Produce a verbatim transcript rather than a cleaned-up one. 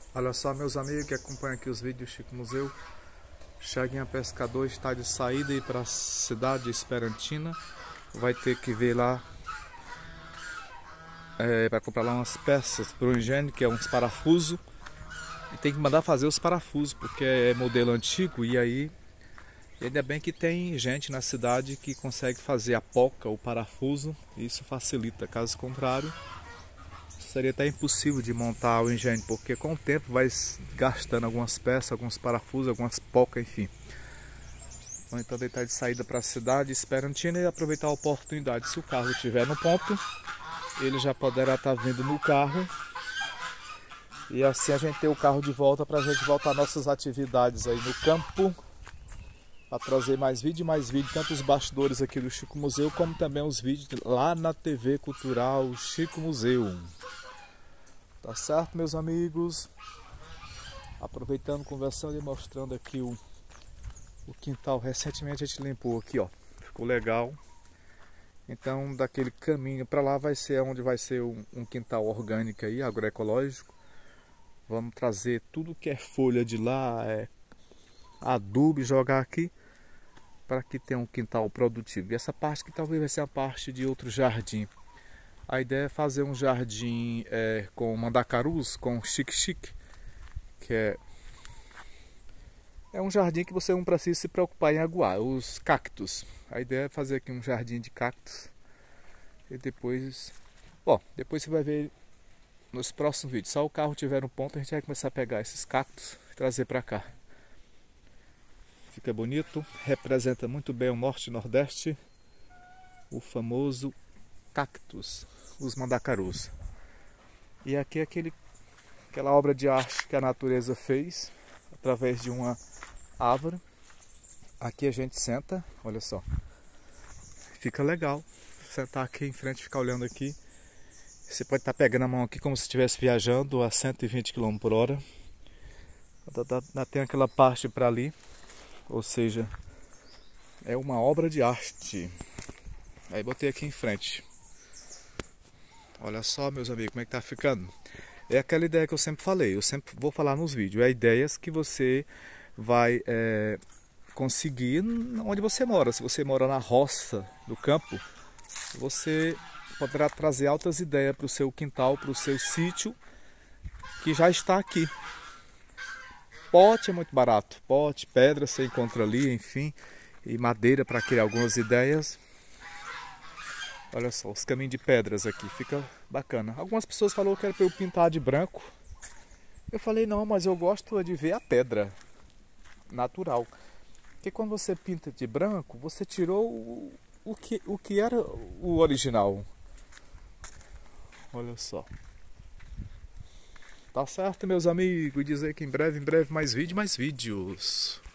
Olha só, meus amigos que acompanham aqui os vídeos do Chico Museu. Chaguinha Pescador está de saída e para a cidade esperantina. Vai ter que ver lá é, para comprar lá umas peças para o engenho, que é uns parafusos. E tem que mandar fazer os parafusos, porque é modelo antigo. E aí, ainda bem que tem gente na cidade que consegue fazer a poca, o parafuso. E isso facilita, caso contrário seria até impossível de montar o engenho, porque com o tempo vai gastando algumas peças, alguns parafusos, algumas pocas, enfim. Vou então deitar de saída para a cidade esperantina e aproveitar a oportunidade. Se o carro estiver no ponto, ele já poderá estar vindo no carro. E assim a gente ter o carro de volta para a gente voltar às nossas atividades aí no campo. Para trazer mais vídeo e mais vídeo, tanto os bastidores aqui do Chico Museu, como também os vídeos lá na T V Cultural Chico Museu. Tá certo, meus amigos? Aproveitando, conversando e mostrando aqui o, o quintal. Recentemente a gente limpou aqui, ó. Ficou legal. Então, daquele caminho para lá vai ser onde vai ser um, um quintal orgânico aí, agroecológico. Vamos trazer tudo que é folha de lá, é adubo, e jogar aqui para que tenha um quintal produtivo. E essa parte que talvez vai ser a parte de outro jardim. A ideia é fazer um jardim é, com mandacarus, com xique-xique, que é, é um jardim que você não precisa se preocupar em aguar, os cactos. A ideia é fazer aqui um jardim de cactos e depois, bom, depois você vai ver nos próximos vídeos. Só o carro tiver no ponto, a gente vai começar a pegar esses cactos e trazer para cá. Fica bonito, representa muito bem o norte e nordeste, o famoso cactus, os mandacarus. E aqui é aquele, aquela obra de arte que a natureza fez através de uma árvore. Aqui a gente senta, olha só, fica legal sentar aqui em frente, ficar olhando aqui. Você pode estar pegando a mão aqui como se estivesse viajando a cento e vinte quilômetros por hora. Tem aquela parte para ali, ou seja, é uma obra de arte. Aí botei aqui em frente. Olha só, meus amigos, como é que tá ficando. É aquela ideia que eu sempre falei, eu sempre vou falar nos vídeos. É ideias que você vai é, conseguir onde você mora. Se você mora na roça, no campo, você poderá trazer altas ideias para o seu quintal, para o seu sítio, que já está aqui. Pote é muito barato. Pote, pedra você encontra ali, enfim. E madeira para criar algumas ideias. Olha só, os caminhos de pedras aqui, fica bacana. Algumas pessoas falaram que era para eu pintar de branco. Eu falei, não, mas eu gosto de ver a pedra natural. Porque quando você pinta de branco, você tirou o, o, que, o que era o original. Olha só. Tá certo, meus amigos? Dizer que em breve, em breve, mais vídeo, mais vídeos.